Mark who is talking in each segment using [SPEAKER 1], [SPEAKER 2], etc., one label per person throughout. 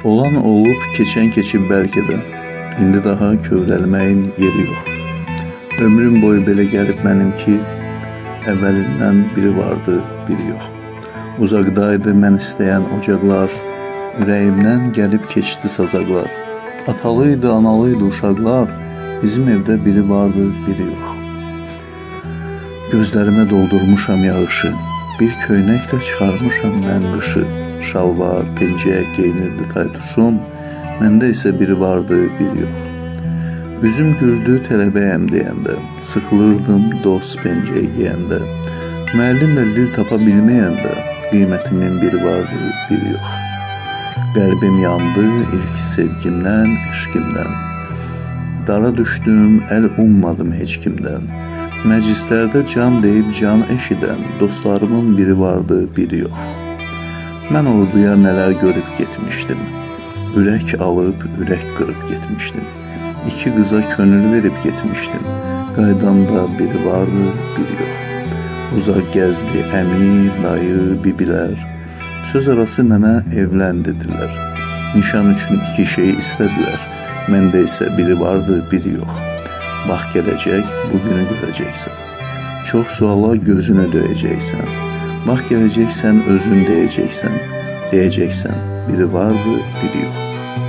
[SPEAKER 1] Olan olub, keçən keçib bəlkə də, indi daha kövrəlməyin yeri yox. Ömrüm boyu belə gəlib mənim ki, əvvəlindən biri vardı, biri yox. Uzaqdaydı mən istəyən ocaqlar, ürəyimdən gəlib keçdi sazaqlar. Atalıydı, analıydı uşaqlar, bizim evdə biri vardı, biri yox. Gözlərimə doldurmuşam yağışı, bir köynəklə çıxarmışam mən qışı. Şalvar, pencək geyinirdi taytuşum, məndə isə biri vardı, biri yox. Üzüm güldü tələbəyəm deyəndə, sıxılırdım dost pencək geyəndə. Müəllimlə dil tapa bilməyəndə, qiymətimin biri vardı, biri yox. Qəlbim yandı ilk sevgimdən, eşqimdən. Dara düşdüm, əl ummadım heç kimdən. Məclislərdə can deyib can eşidən, dostlarımın biri vardı, biri yox. Mən orduya nələr görüb getmişdim. Ürək alıb, ürək qırıb getmişdim. İki qıza könül verib getmişdim. Qaydamda biri vardı, biri yox. Uzaq gəzdi əmi, dayı, bibilər. Söz arası mənə evlən dedilər. Nişan üçün iki şey istədilər. Məndə isə biri vardı, biri yox. Bax gələcək, bugünü görəcəksən. Çox suala gözünü döyəcəksən. Bax gələcəksən, özün deyəcəksən. Deyəcəksən, biri vardı, biri yox.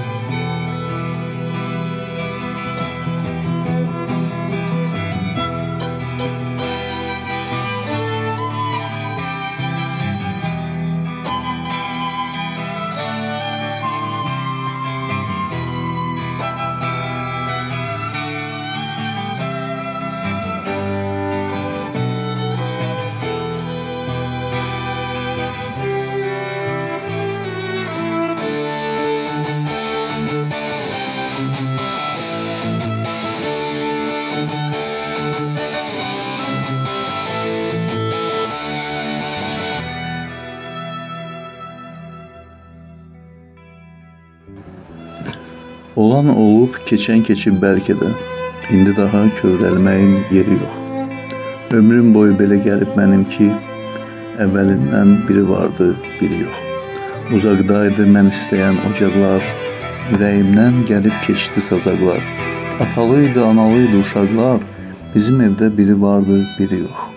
[SPEAKER 1] Olan olub, keçən keçib bəlkə də, indi daha kövrəlməyin yeri yox. Ömrüm boyu belə gəlib mənim ki, əvvəlindən biri vardı, biri yox. Uzaqdaydı mən istəyən ocaqlar, ürəyimdən gəlib keçdi sazaqlar. Atalıydı, analıydı uşaqlar, bizim evdə biri vardı, biri yox.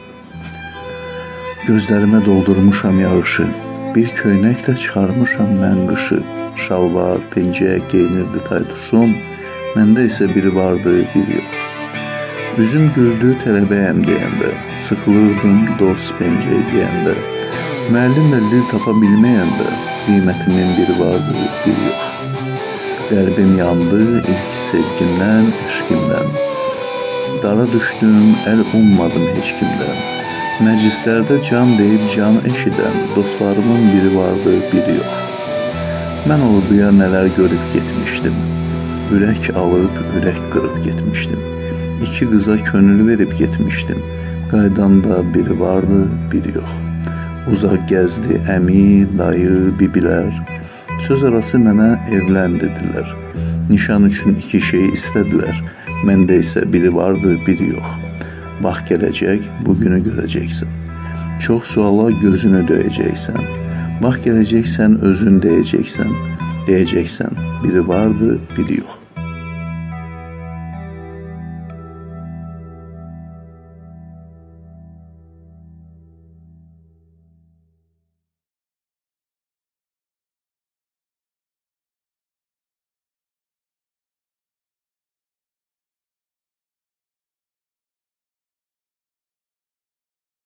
[SPEAKER 1] Gözlərimə doldurmuşam yağışı, bir köynəklə çıxarmışam mən qışı. Şalvar, pencək geyinirdi taytuşum, məndə isə biri vardı, biri yox. Üzüm güldü tələbəyəm deyəndə, sıxılırdım dost pencək geyəndə. Müəllimlə dil tapa bilməyəndə, qiymətimin biri vardı, biri yox. Qəlbim yandı ilk sevgimdən, eşqimdən. Dara düşdüm, əl ummadım heç kimdən. Məclislərdə can deyib can eşidən, dostlarımın biri vardı, biri yox. Mən orduya nələr görüb getmişdim. Ürək alıb, ürək qırıb getmişdim. İki qıza könül verib getmişdim. Qaydamda biri vardı, biri yox. Uzaq gəzdi əmi, dayı, bibilər. Söz arası mənə evlən dedilər. Nişan üçün iki şey istədilər. Məndə isə biri vardı, biri yox. Bax gələcək, bugünü görəcəksən. Çox suala gözünü döyəcəksən. Bax gələcəksən, özün deyəcəksən. Deyəcəksən, biri vardı, biri yox.